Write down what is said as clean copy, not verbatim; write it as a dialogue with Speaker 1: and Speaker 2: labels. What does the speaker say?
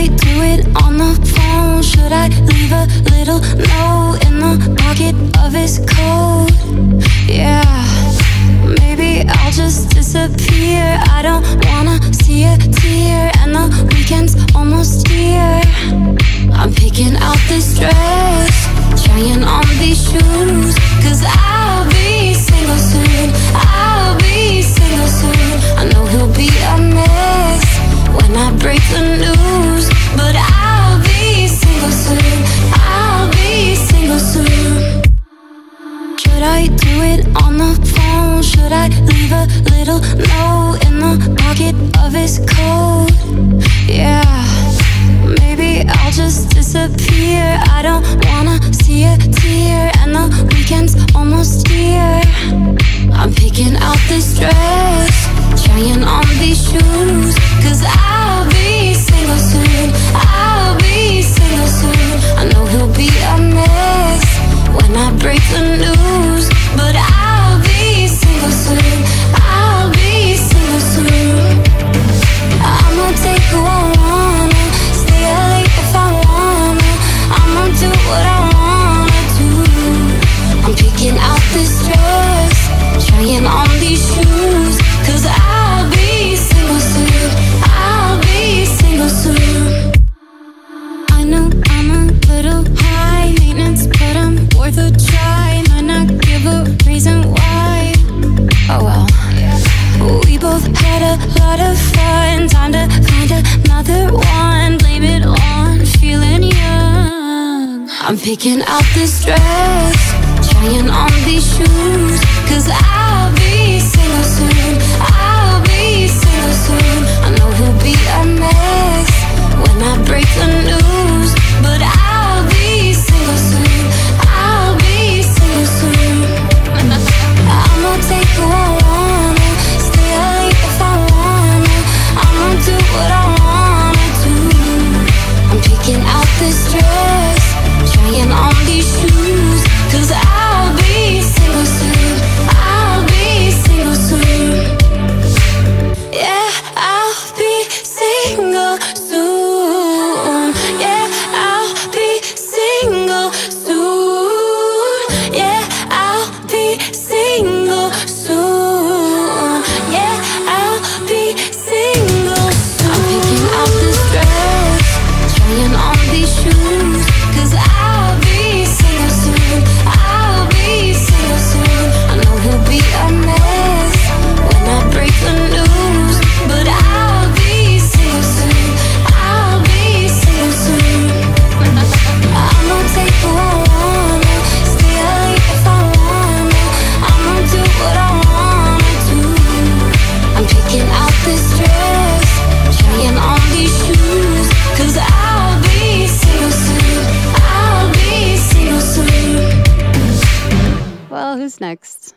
Speaker 1: I do it on the phone? Should I leave a little note in the pocket of his coat? Yeah, maybe I'll just disappear. I don't wanna see a tear, and the weekend's almost here. I'm picking out this dress, trying on these shoes, 'cause I'll be single soon. I'll be single soon. I know he'll be a mess when I break the news, but I'll be single soon. I'll be single soon. Should I do it on the phone? Should I leave a little note in the pocket of his coat? Yeah, maybe I'll just disappear. I don't wanna see a tear, and the weekend's almost here. I'm picking out this dress, trying on these shoes, 'cause I'll be single soon. I'll be single soon. I know he'll be a mess when I break the news, but I'll be single soon. I'll be single soon. I'ma take who I wanna, stay up late if I wanna. I'ma do what I wanna do. I'm picking out this dress, trying on these shoes, 'cause I'll be single soon. I'll be single soon. I know I'm a little high maintenance, but I'm worth a try. Might not give a reason why. Oh well. We both had a lot of fun. Time to find another one. Blame it on feeling young. I'm picking out this dress, trying on these shoes, 'cause I'll be single soon. I'll be single soon. I know he'll be a mess when I break the news, but I'll be single soon. I'll be single soon. I'ma take who I wanna, stay up late if I wanna. I'ma do what I wanna do. I'm picking out this dress, trying on these shoes, 'cause I'll be single soon. I'll be single soon. Yeah, I'll be single soon. Yeah, I'll be single soon. Yeah, I'll be single soon. Yeah, I'll be single soon. I'm picking out this dress, trying on these shoes, 'cause I'll be single soon. I'll be single soon. I know he'll be a mess when I break the news, but I'll be single soon. I'll be single soon. I'ma take who I wanna, stay up late if I wanna. I'ma do what I wanna do. I'm picking out this dress, trying on these shoes, 'cause I'll be single soon. I'll be single soon.
Speaker 2: Well, who's next?